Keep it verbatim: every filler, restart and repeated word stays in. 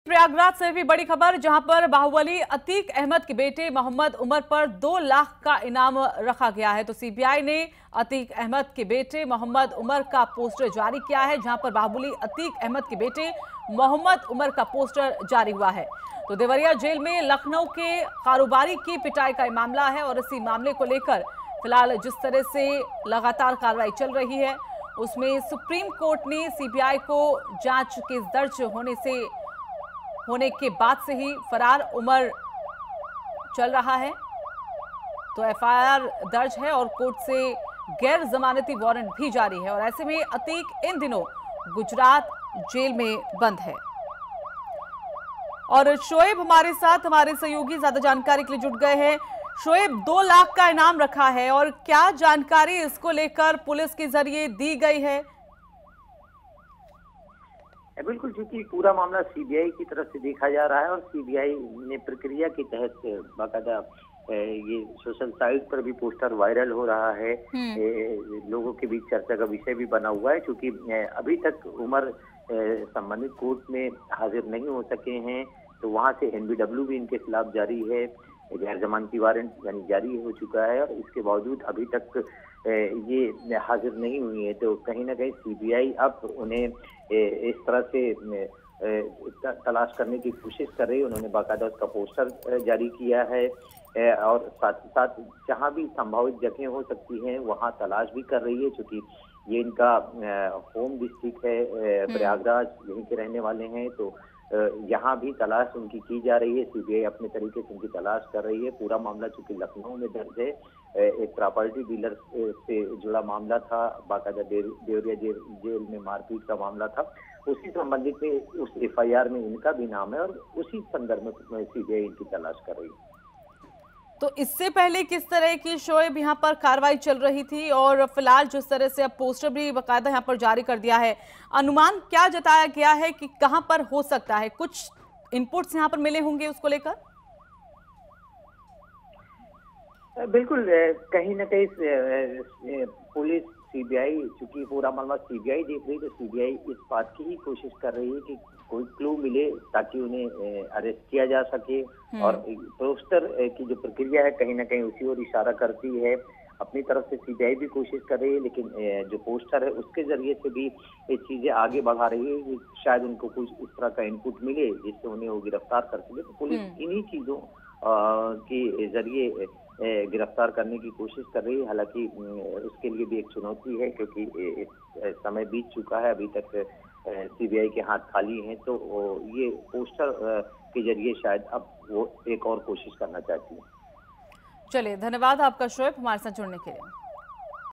प्रयागराज से भी बड़ी खबर, जहां पर बाहुबली अतीक अहमद के बेटे मोहम्मद उमर पर दो लाख का इनाम रखा गया है। तो सीबीआई ने अतीक अहमद के बेटे मोहम्मद उमर का पोस्टर जारी किया है, जहां पर बाहुबली अतीक अहमद के बेटे मोहम्मद उमर का पोस्टर जारी हुआ है। तो देवरिया जेल में लखनऊ के कारोबारी की पिटाई का मामला है और इसी मामले को लेकर फिलहाल जिस तरह से लगातार कार्रवाई चल रही है, उसमें सुप्रीम कोर्ट ने सीबीआई को जांच केस दर्ज होने से होने के बाद से ही फरार उमर चल रहा है। तो एफआईआर दर्ज है और कोर्ट से गैर जमानती वारंट भी जारी है और ऐसे में अतीक इन दिनों गुजरात जेल में बंद है। और शोएब हमारे साथ, हमारे सहयोगी ज्यादा जानकारी के लिए जुट गए हैं। शोएब, दो लाख का इनाम रखा है और क्या जानकारी इसको लेकर पुलिस के जरिए दी गई है? बिल्कुल, क्योंकि पूरा मामला सीबीआई की तरफ से देखा जा रहा है और सीबीआई ने प्रक्रिया के तहत बाकायदा ये सोशल साइट पर भी पोस्टर वायरल हो रहा है, लोगों के बीच चर्चा का विषय भी बना हुआ है। क्योंकि अभी तक उमर संबंधित कोर्ट में हाजिर नहीं हो सके हैं, तो वहां से एनबीडब्ल्यू भी इनके खिलाफ जारी है, गैर जमानती वारंट यानी जारी हो चुका है और इसके बावजूद अभी तक ये हाजिर नहीं हुई है। तो कहीं ना कहीं सीबीआई अब उन्हें इस तरह से तलाश करने की कोशिश कर रही है। उन्होंने बाकायदा उसका पोस्टर जारी किया है और साथ ही साथ जहां भी संभावित जगह हो सकती हैं वहां तलाश भी कर रही है। क्योंकि ये इनका होम डिस्ट्रिक्ट है, प्रयागराज, यहीं के रहने वाले हैं, तो यहाँ भी तलाश उनकी की जा रही है। सीबीआई अपने तरीके से उनकी तलाश कर रही है। पूरा मामला चूंकि लखनऊ में दर्ज है, एक प्रॉपर्टी डीलर से जुड़ा मामला था, बाकायदा देवरिया जेल, जेल में मारपीट का मामला था, उसी संबंधित में उस एफआईआर में इनका भी नाम है और उसी संदर्भ में सीबीआई इनकी तलाश कर रही है। तो इससे पहले किस तरह की शोएब यहाँ पर कार्रवाई चल रही थी और फिलहाल जिस तरह से अब पोस्टर भी बाकायदा यहाँ पर जारी कर दिया है, अनुमान क्या जताया गया है कि कहां पर हो सकता है? कुछ इनपुट्स यहाँ पर मिले होंगे उसको लेकर? बिल्कुल, कहीं ना कहीं पुलिस, सीबीआई, चूंकि पूरा मामला सीबीआई देख रही है, तो सीबीआई इस बात की ही कोशिश कर रही है कि कोई क्लू मिले ताकि उन्हें अरेस्ट किया जा सके। और पोस्टर की जो प्रक्रिया है कहीं ना कहीं उसी ओर इशारा करती है। अपनी तरफ से सीबीआई भी कोशिश कर रही है, लेकिन जो पोस्टर है उसके जरिए से भी ये चीजें आगे बढ़ा रही है कि शायद उनको कुछ इस तरह का इनपुट मिले जिससे उन्हें वो गिरफ्तार कर सके। तो पुलिस इन्हीं चीजों के जरिए गिरफ्तार करने की कोशिश कर रही है। हालांकि उसके लिए भी एक चुनौती है, क्योंकि समय बीत चुका है, अभी तक सीबीआई के हाथ खाली हैं। तो ये पोस्टर के जरिए शायद अब वो एक और कोशिश करना चाहती है। चलिए, धन्यवाद आपका शोएब हमारे साथ जुड़ने के लिए।